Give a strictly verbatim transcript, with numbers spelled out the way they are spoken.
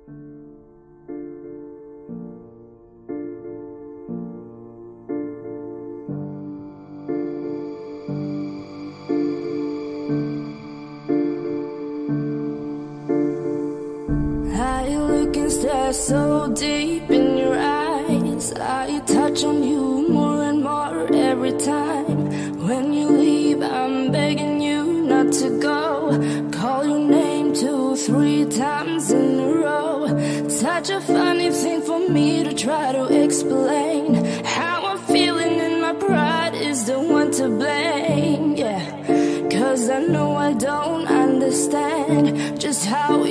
I look and stare so deep in your eyes. I touch on you more and more every time. When you leave, I'm begging you not to go. Call your name two, three times in a row. Such a funny thing for me to try to explain. How I'm feeling and my pride is the one to blame. Yeah, cause I know I don't understand just how